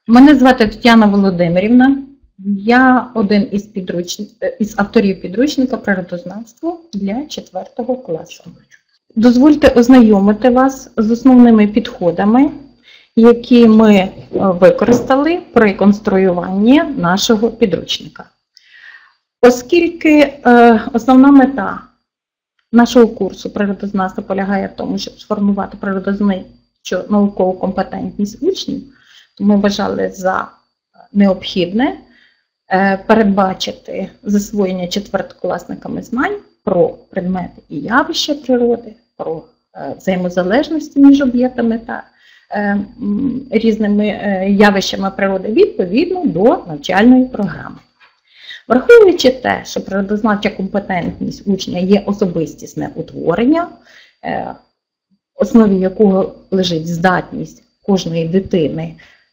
Мене звати Тетяна Володимирівна. Я один із авторів підручника «Природознавство» для 4 класу. Дозвольте ознайомити вас з основними підходами, які ми використали при конструюванні нашого підручника. Оскільки основна мета нашого курсу «Природознавство» полягає в тому, щоб сформувати природознавчу наукову компетентність учнів, ми вважали за необхідне передбачити засвоєння четвертокласниками знань про предмети і явища природи, про взаємозалежності між об'єктами та різними явищами природи відповідно до навчальної програми. Враховуючи те, що природознавча компетентність учня є особистісне утворення, в основі якого лежить здатність кожної дитини,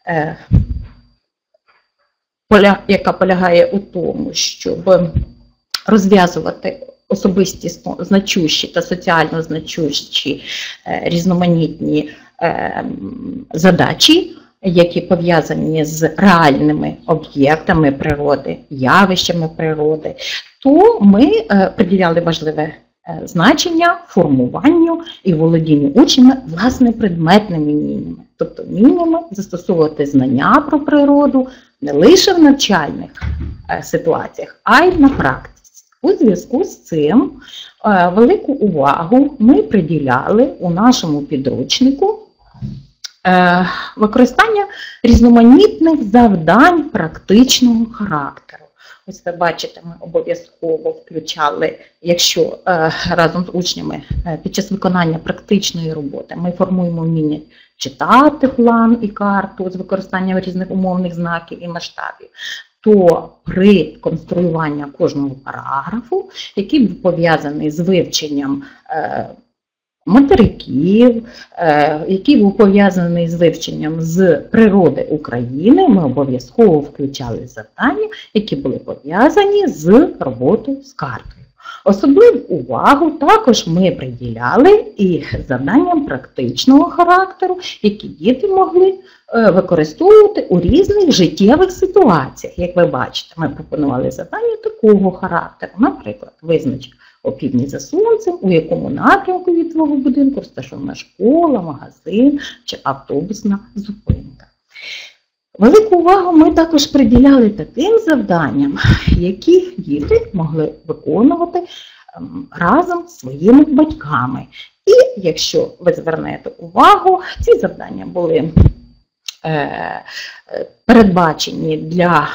яка полягає у тому, щоб розв'язувати особистісно значущі та соціально значущі різноманітні задачі, які пов'язані з реальними об'єктами природи, явищами природи, то ми приділяли важливе значення формуванню і володінню учнями власне предметними вміннями. Тобто вміннями застосовувати знання про природу не лише в навчальних ситуаціях, а й на практиці. У зв'язку з цим велику увагу ми приділяли у нашому підручнику використання різноманітних завдань практичного характеру. Ось ви бачите, ми обов'язково включали, якщо разом з учнями під час виконання практичної роботи ми формуємо вміння читати план і карту з використанням різних умовних знаків і масштабів, то при конструюванні кожного параграфу, який був пов'язаний з вивченням материків, який був пов'язаний з вивченням з природи України, ми обов'язково включали завдання, які були пов'язані з роботою з картою. Особливу увагу також ми приділяли і завданням практичного характеру, які діти могли використовувати у різних життєвих ситуаціях. Як ви бачите, ми пропонували завдання такого характеру. Наприклад, визнач опівдні за сонцем, у якому напрямку від твого будинку розташована школа, магазин чи автобусна зупинка. Велику увагу ми також приділяли таким завданням, які діти могли виконувати разом з своїми батьками. І якщо ви звернете увагу, ці завдання були передбачені для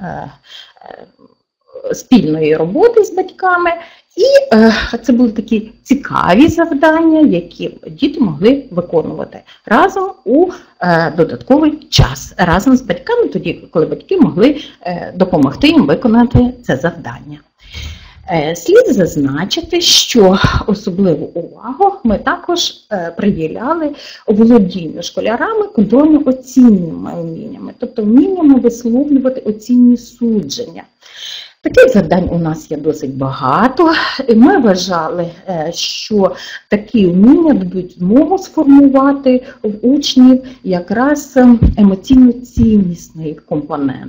спільної роботи з батьками, і це були такі цікаві завдання, які діти могли виконувати разом у додатковий час, разом з батьками, тоді, коли батьки могли допомогти їм виконати це завдання. Слід зазначити, що особливу увагу ми також приділяли володінню школярами контрольно-оцінними вміннями, тобто вміннями висловлювати оцінні судження. Таких завдань у нас є досить багато, і ми вважали, що такі вміння дадуть змогу сформувати в учнів якраз емоційно-ціннісний компонент,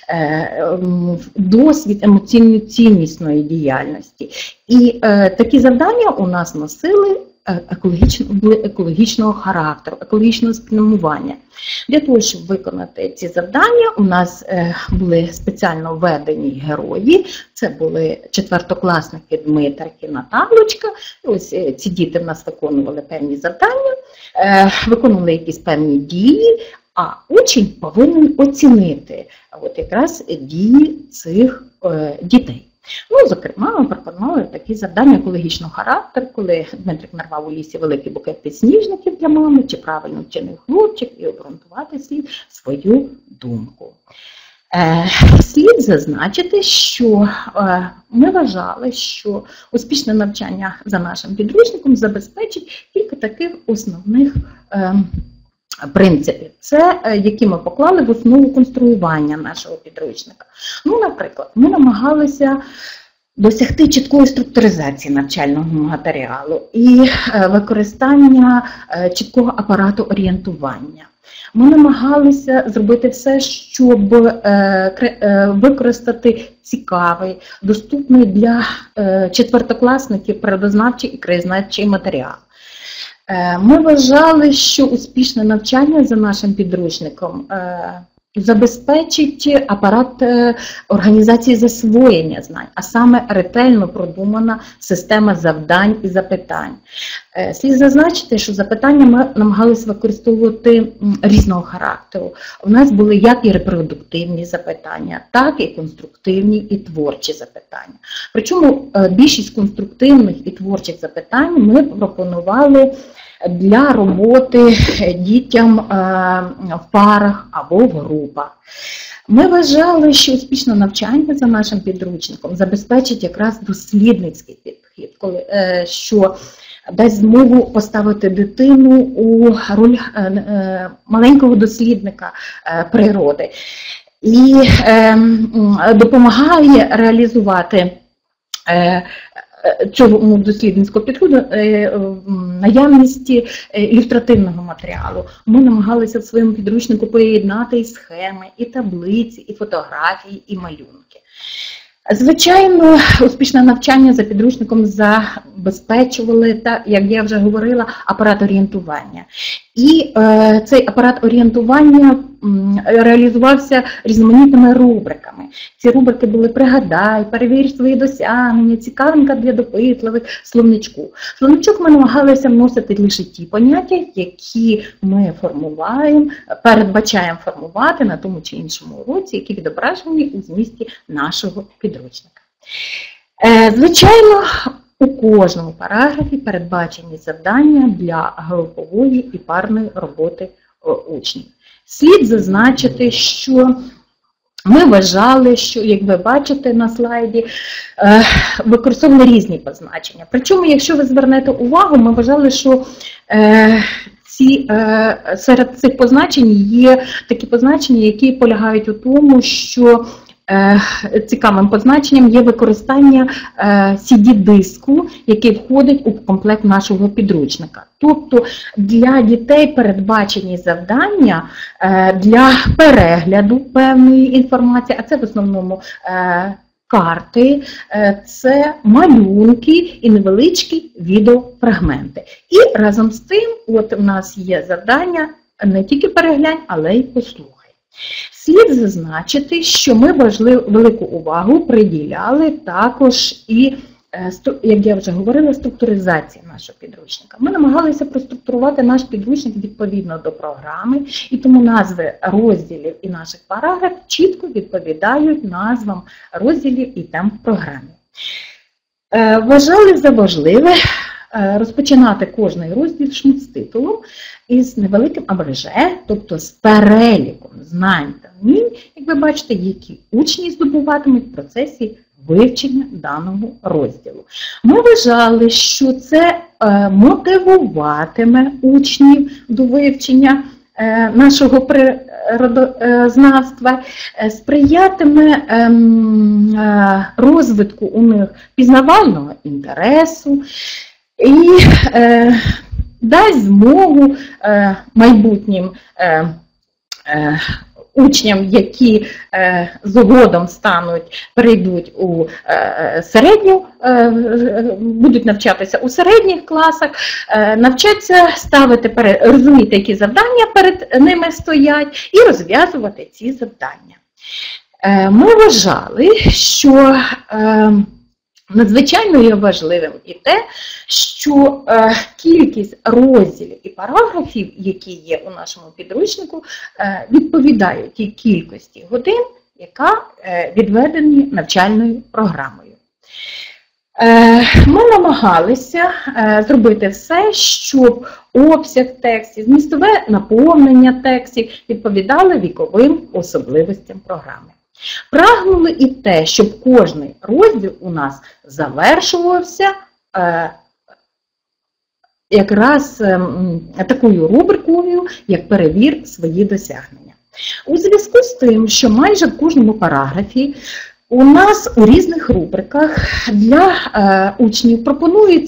досвід емоційно-ціннісної діяльності. І такі завдання у нас носили екологічного характеру, екологічного спрямування. Для того, щоб виконати ці завдання, у нас були спеціально введені герої. Це були четвертокласники Дмитрик і Наталочка. Ось ці діти в нас виконували певні завдання, виконували якісь певні дії, а учень повинен оцінити якраз дії цих дітей. Ну, зокрема, ми пропонували такі завдання екологічного характеру, коли Дмитрик нарвав у лісі великий букет підсніжників для мами, чи правильно вчинив хлопчик, і обґрунтувати слід свою думку. Слід зазначити, що ми вважали, що успішне навчання за нашим підручником забезпечить кілька таких основних принципів, це які ми поклали в основу конструювання нашого підручника. Ну, наприклад, ми намагалися досягти чіткої структуризації навчального матеріалу і використання чіткого апарату орієнтування. Ми намагалися зробити все, щоб використати цікавий, доступний для четвертокласників природознавчий і краєзнавчий матеріал. Ми вважали, що успішне навчання за нашим підручником забезпечить апарат організації засвоєння знань, а саме ретельно продумана система завдань і запитань. Слід зазначити, що запитання ми намагалися використовувати різного характеру. У нас були як і репродуктивні запитання, так і конструктивні і творчі запитання. Причому більшість конструктивних і творчих запитань ми пропонували для роботи дітям в парах або в групах. Ми вважали, що успішне навчання за нашим підручником забезпечить якраз дослідницький підхід, що дасть змогу поставити дитину у роль маленького дослідника природи і допомагає реалізувати цього дослідницького підходу наявності ілюстративного матеріалу. Ми намагалися в своєму підручнику поєднати і схеми, і таблиці, і фотографії, і малюнки. Звичайно, успішне навчання за підручником забезпечували, як я вже говорила, апарат орієнтування. І цей апарат орієнтування реалізувався різноманітними рубриками. Ці рубрики були «Пригадай», «Перевір свої досягнення», «Цікавинка для допитливих», «Словничку». Словничок ми намагалися вносити лише ті поняття, які ми передбачаємо формувати на тому чи іншому уроці, які відображені у змісті нашого підручника. Звичайно, у кожному параграфі передбачені завдання для групової і парної роботи учнів. Слід зазначити, що ми вважали, що, як ви бачите на слайді, використовували різні позначення. Причому, якщо ви звернете увагу, ми вважали, що серед цих позначень є такі позначення, які полягають у тому, що цікавим позначенням є використання CD-диску, який входить у комплект нашого підручника. Тобто для дітей передбачені завдання для перегляду певної інформації, а це в основному карти, це малюнки і невеличкі відеофрагменти. І разом з тим, от у нас є завдання не тільки переглянь, але й послухай. Слід зазначити, що ми велику увагу приділяли також і, як я вже говорила, структуризації нашого підручника. Ми намагалися проструктурувати наш підручник відповідно до програми, і тому назви розділів і наших параграфів чітко відповідають назвам розділів і тем в програмі. Вважали за важливе розпочинати кожний розділ шмуцтитулом із невеликим абреже, тобто з переліком знань та вмінь, як ви бачите, які учні здобуватимуть в процесі вивчення даного розділу. Ми вважали, що це мотивуватиме учнів до вивчення нашого природознавства, сприятиме розвитку у них пізнавального інтересу і дасть змогу майбутнім учням, які згодом перейдуть у середню, будуть навчатися у середніх класах, навчаться розуміти, які завдання перед ними стоять, і розв'язувати ці завдання. Ми вважали, що надзвичайно є важливим і те, що кількість розділів і параграфів, які є у нашому підручнику, відповідають тій кількості годин, яка відведені навчальною програмою. Ми намагалися зробити все, щоб обсяг текстів, змістове наповнення текстів відповідали віковим особливостям програми. Прагнули і те, щоб кожний розділ у нас завершувався якраз такою рубрикою, як «Перевір свої досягнення». У зв'язку з тим, що майже в кожному параграфі у нас у різних рубриках для учнів пропонується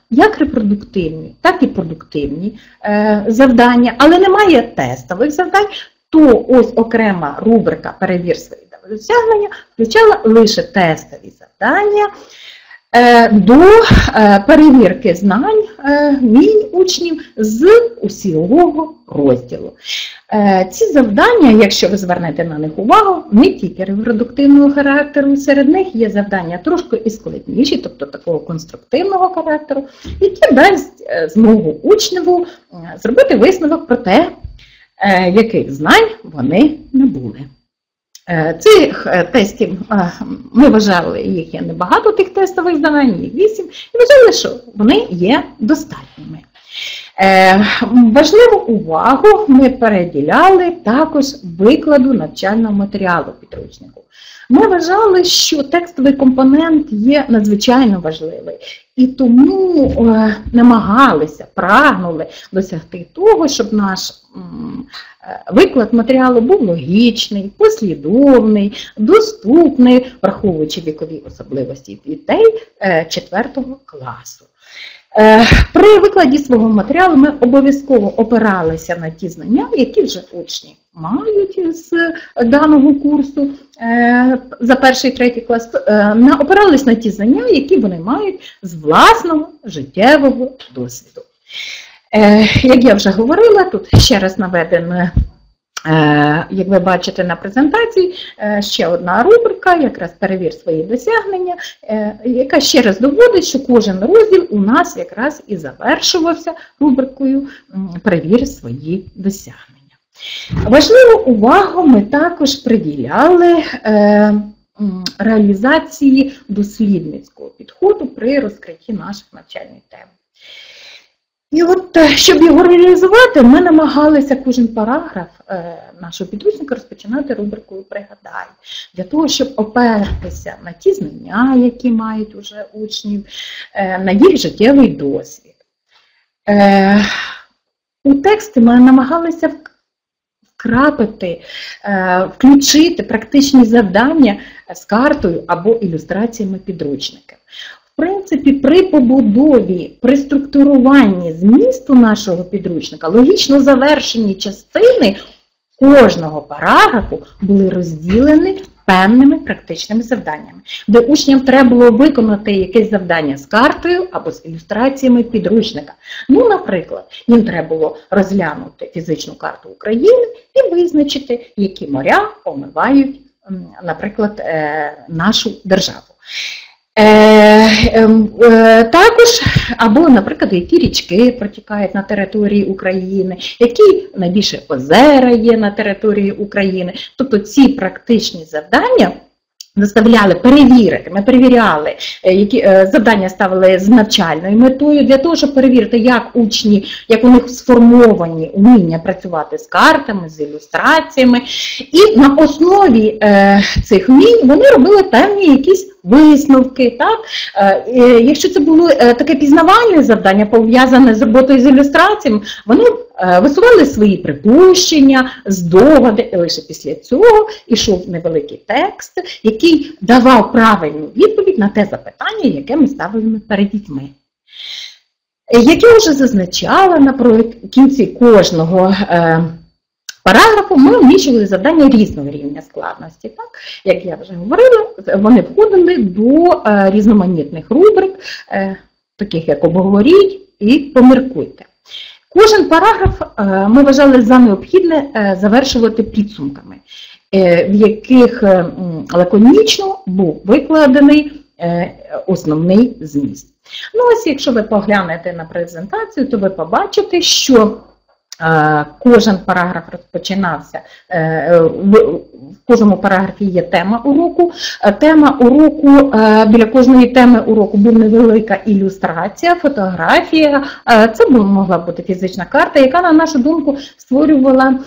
як репродуктивні, так і продуктивні завдання, але немає тестових завдань, то ось окрема рубрика «Перевір свої досягнення» включала лише тестові завдання до перевірки знань вмінь учнів з усього розділу. Ці завдання, якщо ви звернете на них увагу, не тільки репродуктивного характеру, серед них є завдання трошки і складніші, тобто такого конструктивного характеру, які дасть змогу учневу зробити висновок про те, яких знань вони набули. Цих тестів, ми вважали, їх є небагато, тих тестових завдань, їх 8, і вважали, що вони є достатніми. Важливу увагу ми переділяли також викладу навчального матеріалу підручнику. Ми вважали, що текстовий компонент є надзвичайно важливий, і тому намагалися, прагнули досягти того, щоб наш виклад матеріалу був логічний, послідовний, доступний, враховуючи вікові особливості дітей 4 класу. При викладі свого матеріалу ми обов'язково опиралися на ті знання, які вже учні мають з даного курсу за 1-3 клас, опиралися на ті знання, які вони мають з власного життєвого досвіду. Як я вже говорила, тут ще раз наведено, як ви бачите на презентації, ще одна рубрика, якраз «Перевір свої досягнення», яка ще раз доводить, що кожен розділ у нас якраз і завершувався рубрикою «Перевір свої досягнення». Важливу увагу ми також приділяли реалізації дослідницького підходу при розкритті наших навчальних тем. І от, щоб його реалізувати, ми намагалися кожен параграф нашого підручника розпочинати рубрикою «Пригадай», для того, щоб опертися на ті знання, які мають уже учнів, на їх життєвий досвід. У тексті ми намагалися вкрапити, включити практичні завдання з картою або ілюстраціями підручника. В принципі, при побудові, при структуруванні змісту нашого підручника, логічно завершені частини кожного параграфу були розділені певними практичними завданнями, де учням треба було виконати якесь завдання з картою або з ілюстраціями підручника. Ну, наприклад, їм треба було розглянути фізичну карту України і визначити, які моря омивають, наприклад, нашу державу. Також, або, наприклад, які річки протікають на території України, які найбільше озера є на території України. Тобто ці практичні завдання заставляли перевірити, ми перевіряли, які завдання ставили з навчальною метою, для того, щоб перевірити, як учні, як у них сформовані вміння працювати з картами, з ілюстраціями. І на основі цих вмінь вони робили певні якісь висновки. Так? Якщо це було таке пізнавальне завдання, пов'язане з роботою з ілюстраціями, вони висували свої припущення, здогади, і лише після цього йшов невеликий текст, який давав правильну відповідь на те запитання, яке ми ставили перед дітьми. Як я вже зазначала, наприкінці кожного параграфу ми вміщували завдання різного рівня складності. Так? Як я вже говорила, вони входили до різноманітних рубрик, таких як «Обговоріть» і «Поміркуйте». Кожен параграф ми вважали за необхідне завершувати підсумками, в яких лаконічно був викладений основний зміст. Ну ось, якщо ви поглянете на презентацію, то ви побачите, що кожен параграф розпочинався, в кожному параграфі є тема уроку. Тема уроку, біля кожної теми уроку була невелика ілюстрація, фотографія. Це могла бути фізична карта, яка, на нашу думку, створювала,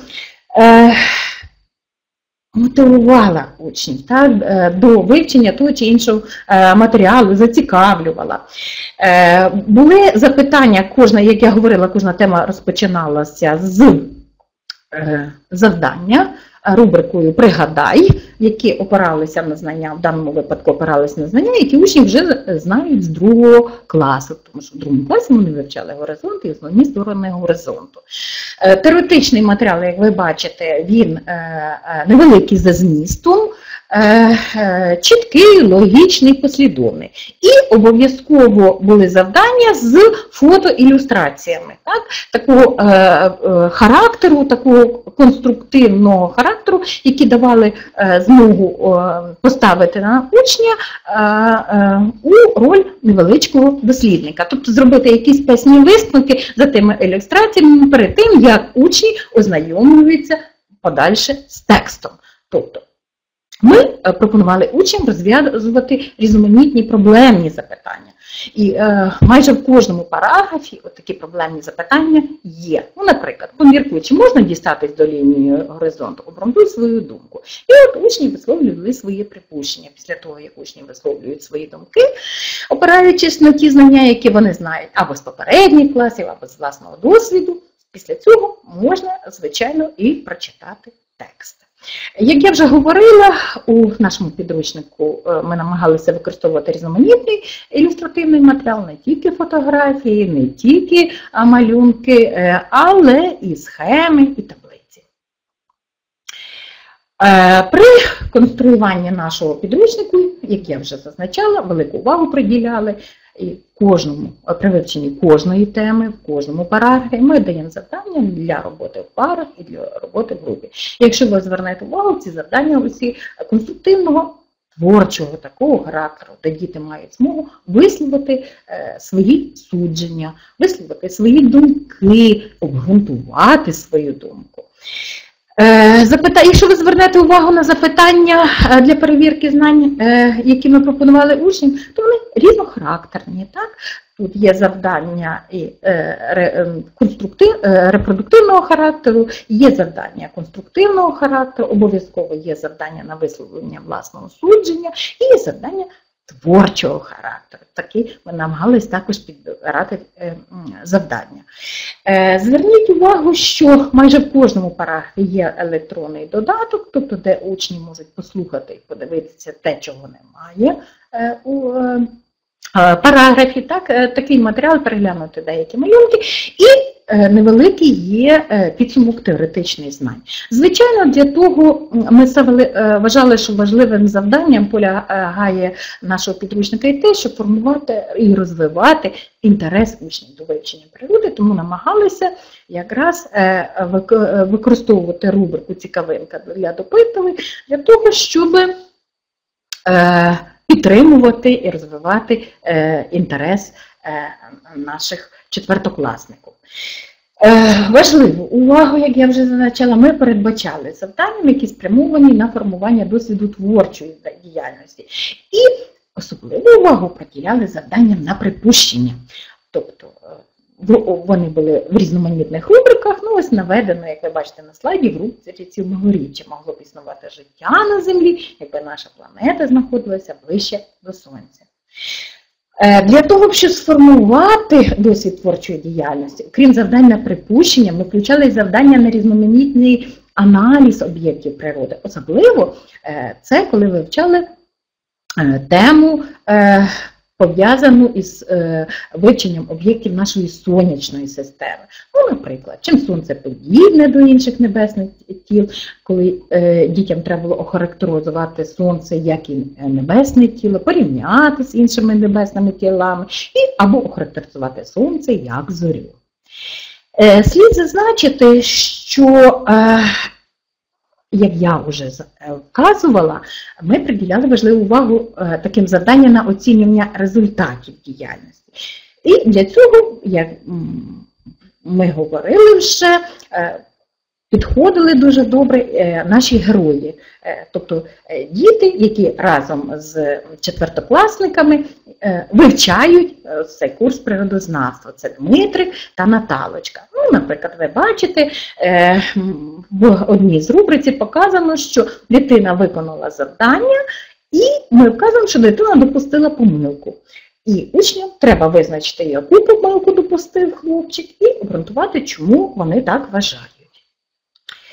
мотивувала учнів так, до вивчення того чи іншого матеріалу, зацікавлювала. Були запитання, як я говорила, кожна тема розпочиналася з завдання, рубрикою «Пригадай», які опиралися на знання, в даному випадку опиралися на знання, які учні вже знають з 2 класу, тому що в 2 класі вони вивчали горизонт і основні сторони горизонту. Теоретичний матеріал, як ви бачите, він невеликий за змістом, чіткий, логічний, послідовний. І обов'язково були завдання з фотоілюстраціями, такого характеру, такого конструктивного характеру, які давали змогу поставити на учня у роль невеличкого дослідника. Тобто зробити якісь певні висновки за тими ілюстраціями перед тим, як учні ознайомлюються подальше з текстом. Тобто ми пропонували учням розв'язувати різноманітні проблемні запитання. І майже в кожному параграфі такі проблемні запитання є. Ну, наприклад, поміркуй, чи можна дістатись до лінії горизонту, обґрунтуй свою думку. І от учні висловлювали свої припущення. Після того, як учні висловлюють свої думки, опираючись на ті знання, які вони знають, або з попередніх класів, або з власного досвіду, після цього можна, звичайно, і прочитати текст. Як я вже говорила, у нашому підручнику ми намагалися використовувати різноманітний ілюстративний матеріал, не тільки фотографії, не тільки малюнки, але і схеми, і таблиці. При конструюванні нашого підручнику, як я вже зазначала, велику увагу приділяли і при вивченні кожної теми, в кожному параграфі ми даємо завдання для роботи в парах і для роботи в групі. Якщо ви звернете увагу, ці завдання усі конструктивного, творчого такого характеру, де діти мають змогу висловити свої судження, висловити свої думки, обґрунтувати свою думку. Якщо ви звернете увагу на запитання для перевірки знань, які ми пропонували учням, то вони різнохарактерні. Тут є завдання і репродуктивного характеру, є завдання конструктивного характеру, обов'язково є завдання на висловлення власного судження і є завдання творчого характеру. Такі ми намагалися також підбирати завдання. Зверніть увагу, що майже в кожному параграфі є електронний додаток, тобто де учні можуть послухати і подивитися те, чого немає у параграфі. Такий матеріал, переглянути деякі малюнки, і невеликий є підсумок теоретичних знань. Звичайно, для того ми вважали, що важливим завданням полягає нашого підручника і те, щоб формувати і розвивати інтерес учнів до вивчення природи, тому намагалися якраз використовувати рубрику «Цікавинка для допитувань» для того, щоб підтримувати і розвивати інтерес наших четвертокласників. Важливу увагу, як я вже зазначала, ми передбачали завданням, які спрямовані на формування досвіду творчої діяльності. І особливу увагу приділяли завданням на припущення. Тобто вони були в різноманітних рубриках, ось наведено, як ви бачите на слайді, в рубриці «Цілогорі», чи могло б існувати життя на Землі, якби наша планета знаходилася ближче до Сонця. Для того, щоб сформувати досвід творчої діяльності, крім завдань на припущення, ми включали завдання на різноманітний аналіз об'єктів природи. Особливо це коли вивчали тему, пов'язану із вивченням об'єктів нашої сонячної системи. Наприклад, чим Сонце подібне до інших небесних тіл, коли дітям треба було охарактеризувати Сонце як і небесне тіло, порівняти з іншими небесними тілами, або охарактеризувати Сонце як зорю. Слід зазначити, що як я вже вказувала, ми приділяли важливу увагу таким завданням на оцінювання результатів діяльності. І для цього, як ми говорили вже, підходили дуже добре наші герої. Тобто діти, які разом з четвертокласниками вивчають цей курс природознавства. Це Дмитрик та Наталочка. Наприклад, ви бачите, в одній з рубриці показано, що дитина виконала завдання, і ми вказуємо, що дитина допустила помилку. І учням треба визначити, яку помилку допустив хлопчик, і обґрунтувати, чому вони так вважають.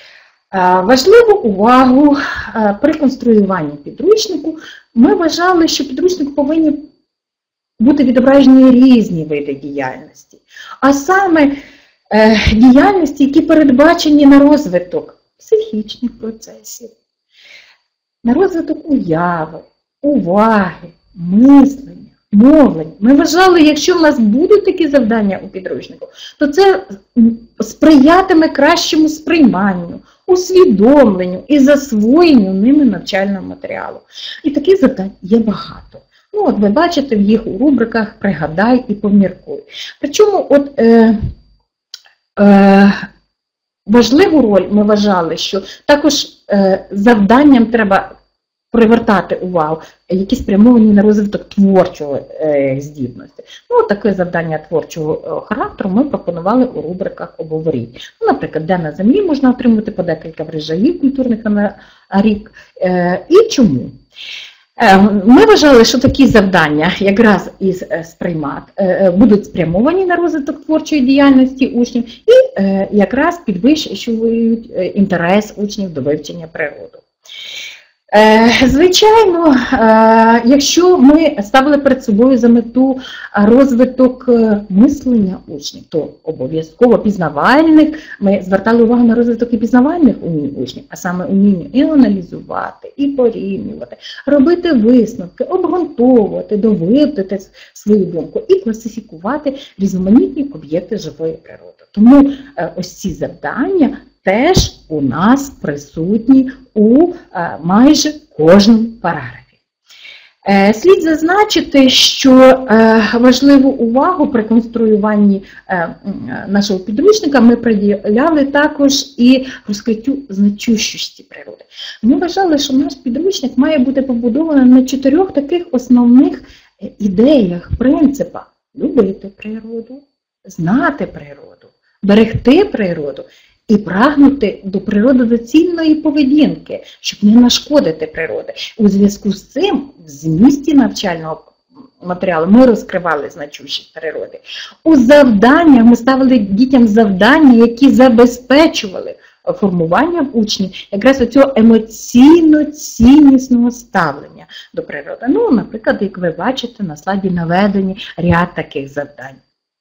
Важливу увагу при конструюванні підручнику ми вважали, що підручник повинні бути відображені різні види діяльності, а саме діяльності, які передбачені на розвиток психічних процесів, на розвиток уяви, уваги, мислення, мовлення. Ми вважали, якщо в нас будуть такі завдання у підручнику, то це сприятиме кращому сприйманню, усвідомленню і засвоєнню ними навчального матеріалу. І таких завдань є багато. Ну, от ви бачите в їх у рубриках «Пригадай» і «Поміркуй». Причому важливу роль ми вважали, що також завданням треба привертати увагу, які спрямовані на розвиток творчої здібності. Ну, таке завдання творчого характеру ми пропонували у рубриках «Обговоріть». Ну, наприклад, де на землі можна отримати по декілька врожаїв культурних на рік. І чому? Ми вважали, що такі завдання якраз будуть спрямовані на розвиток творчої діяльності учнів і якраз підвищують інтерес учнів до вивчення природи. Звичайно, якщо ми ставили перед собою за мету розвиток мислення учнів, то обов'язково пізнавальних, ми звертали увагу на розвиток і пізнавальних умінь учнів, а саме уміння і аналізувати, і порівнювати, робити висновки, обґрунтовувати, доводити свою думку і класифікувати різноманітні об'єкти живої природи. Тому ось ці завдання теж у нас присутні у майже кожному параграфі. Слід зазначити, що важливу увагу при конструюванні нашого підручника ми приділяли також і розкриттю значущості природи. Ми вважали, що наш підручник має бути побудований на 4 таких основних ідеях, принципах: любити природу, знати природу, берегти природу і прагнути до природодоцільної поведінки, щоб не нашкодити природі. У зв'язку з цим в змісті навчального матеріалу ми розкривали значущість природи. У завданнях ми ставили дітям завдання, які забезпечували формування в учнів якраз оцього емоційно-ціннісного ставлення до природи. Ну, наприклад, як ви бачите, на слайді наведені ряд таких завдань.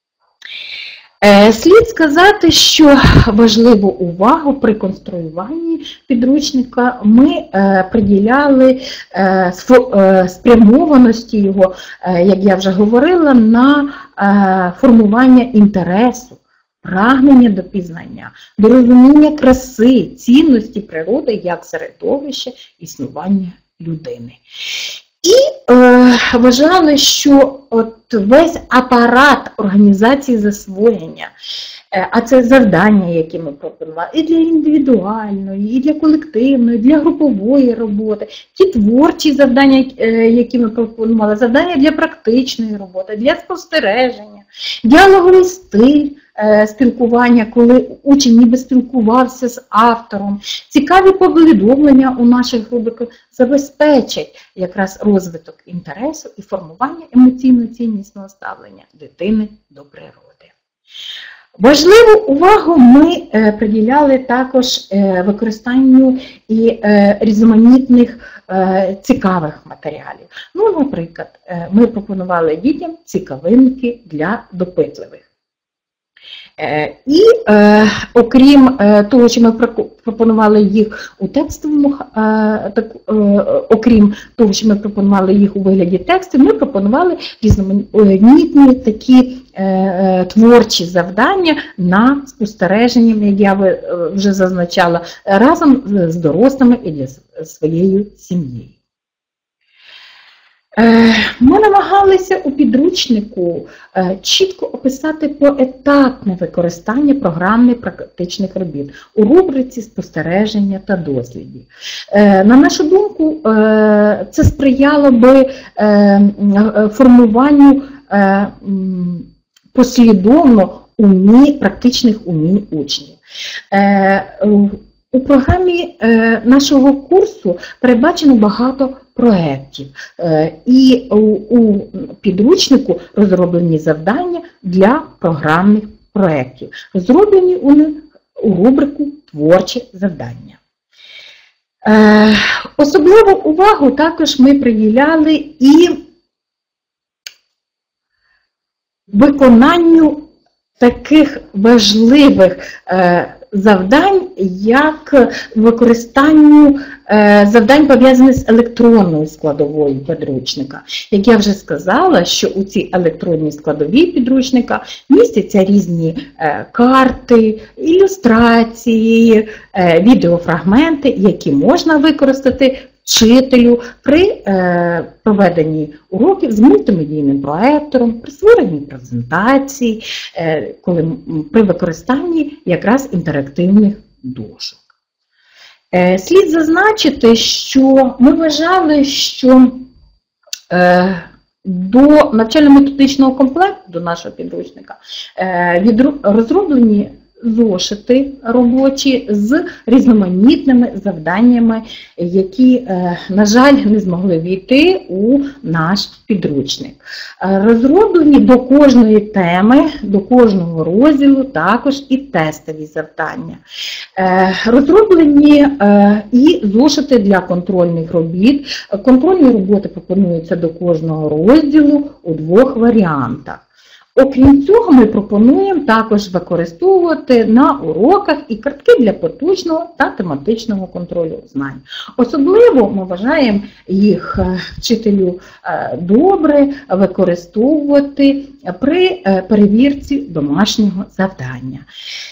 Слід сказати, що важливу увагу при конструюванні підручника ми приділяли спрямованості його, як я вже говорила, на формування інтересу, прагнення до пізнання, до розуміння краси, цінності природи як середовища існування людини. І вважали, що весь апарат організації засвоєння, а це завдання, які ми пропонували, і для індивідуальної, і для колективної, і для групової роботи, ті творчі завдання, які ми пропонували, завдання для практичної роботи, для спостереження, діалоговий стиль спілкування, коли учень ніби спілкувався з автором, цікаві повідомлення у наших рубриках забезпечать якраз розвиток інтересу і формування емоційно-ціннісного ставлення дитини до природи. Важливу увагу ми приділяли також використанню і різноманітних цікавих матеріалів. Ну, наприклад, ми пропонували дітям цікавинки для допитливих. І окрім того, що ми пропонували їх у текстовому, окрім того, що ми пропонували їх у вигляді тексту, ми пропонували різноманітні такі творчі завдання на спостереження, як я вже зазначала, разом з дорослими і для своєю сім'єю. Ми намагалися у підручнику чітко описати поетапне використання програмних практичних робіт у рубриці спостереження та дослідів. На нашу думку, це сприяло би формуванню послідовно практичних умінь учнів. У програмі нашого курсу передбачено багато проєктів, і у підручнику розроблені завдання для програмних проєктів, розроблені у рубрику «Творчі завдання». Особливу увагу також ми приділяли і виконанню таких важливих завдань, як використанню завдань, пов'язаних з електронною складовою підручника. Як я вже сказала, що у цій електронній складовій підручника містяться різні карти, ілюстрації, відеофрагменти, які можна використати вчителю при проведенні уроків з мультимедійним проектором, при створенні презентацій, при використанні якраз інтерактивних дошок. Слід зазначити, що ми вважали, що до навчально-методичного комплекту, до нашого підручника, розроблені зошити робочі з різноманітними завданнями, які, на жаль, не змогли війти у наш підручник. Розроблені до кожної теми, до кожного розділу також і тестові завдання. Розроблені і зошити для контрольних робіт. Контрольні роботи пропонуються до кожного розділу у 2 варіантах. Окрім цього, ми пропонуємо також використовувати на уроках і картки для поточного та тематичного контролю знань. Особливо ми вважаємо їх вчителю добре використовувати при перевірці домашнього завдання.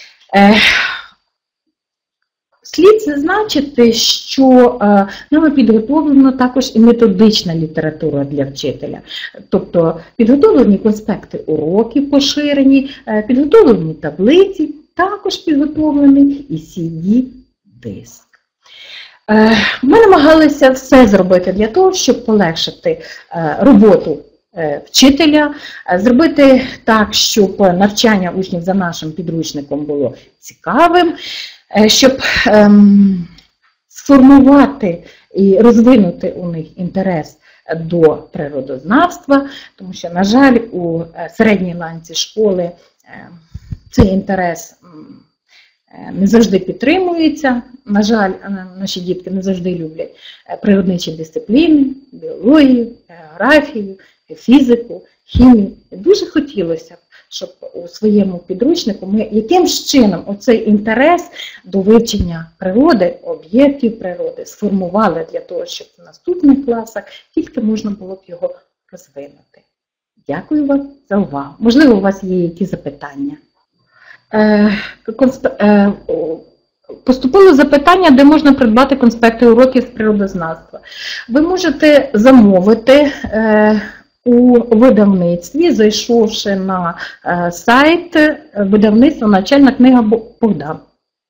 Слід зазначити, що нами підготовлена також і методична література для вчителя. Тобто підготовлені конспекти уроків поширені, підготовлені таблиці, також підготовлений і CD-диск. Ми намагалися все зробити для того, щоб полегшити роботу вчителя, зробити так, щоб навчання учнів за нашим підручником було цікавим, щоб сформувати і розвинути у них інтерес до природознавства, тому що, на жаль, у середній ланці школи цей інтерес не завжди підтримується. На жаль, наші дітки не завжди люблять природничі дисципліни, біологію, географію, фізику, хімію. Дуже хотілося б, щоб у своєму підручнику ми якимсь чином оцей інтерес до вивчення природи, об'єктів природи сформували для того, щоб в наступних класах тільки можна було б його розвинути. Дякую вам за увагу. Можливо, у вас є якісь запитання? Поступило запитання, де можна придбати конспекти уроків з природознавства. Ви можете замовити у видавництві, зайшовши на сайт видавництва «Навчальна книга Богдан».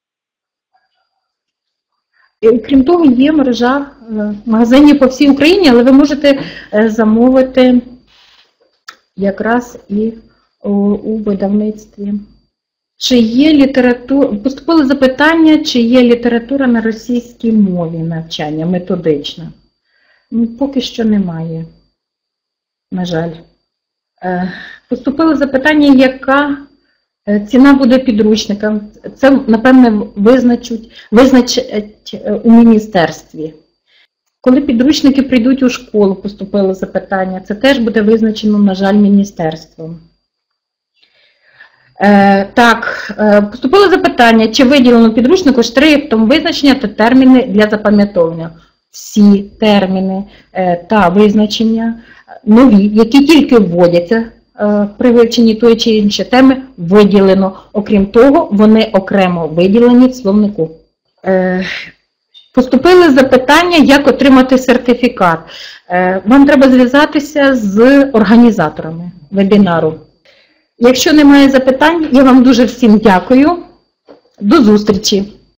Крім того, є мережа магазинів по всій Україні, але ви можете замовити якраз і у видавництві. Чи є література, поступило запитання, чи є література на російській мові навчання, методична? Ну, поки що немає, на жаль. Поступило запитання, яка ціна буде підручника. Це, напевне, визначать у міністерстві. Коли підручники прийдуть у школу, поступило запитання, це теж буде визначено, на жаль, міністерством. Так, поступило запитання, чи виділено підручнику штрихтом визначення та терміни для запам'ятовування. Всі терміни та визначення нові, які тільки вводяться при вивченні тої чи іншої теми, виділено. Окрім того, вони окремо виділені в словнику. Поступили запитання, як отримати сертифікат. Вам треба зв'язатися з організаторами вебінару. Якщо немає запитань, я вам дуже всім дякую. До зустрічі!